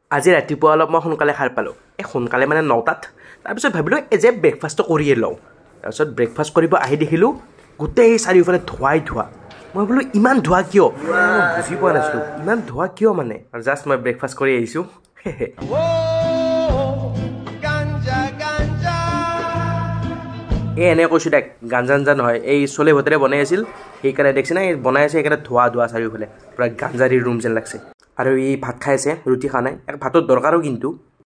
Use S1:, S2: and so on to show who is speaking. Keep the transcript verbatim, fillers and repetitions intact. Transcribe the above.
S1: আজি ৰাতিপুৱা অলপ মই সোনকালে সাৰ পালোঁ এই সোনকালে মানে নটাত তাৰপিছত ভাবিলোঁ এই যে ব্ৰেকফাষ্টটো কৰিয়ে লওঁ তাৰপিছত ব্ৰেকফাষ্ট কৰিব আহি দেখিলোঁ গোটেই চাৰিওফালে ধোঁৱাই ধোঁৱা মই বোলো ইমান ধোঁৱা কিয় বুজি পোৱা নাছিলোঁ ইমান ধোঁৱা কিয় মানে আৰু জাষ্ট মই ব্ৰেকফাষ্ট কৰি আহিছোঁ এই এনে কৈছোঁ দেখ গাঞ্জা আঞ্জা নহয় এই চলে ভটেৰে বনাই আছিল সেইকাৰণে দেখিছে না বনাই আছে সেইকাৰণে ধোঁৱা ধোঁৱা চাৰিওফালে পূৰা গাঞ্জাৰী ৰুম যেন লাগছে আৰু ই ভাত খাই আছে ৰুটি খোৱা নাই ভাতৰ দৰকাৰো কিন্তু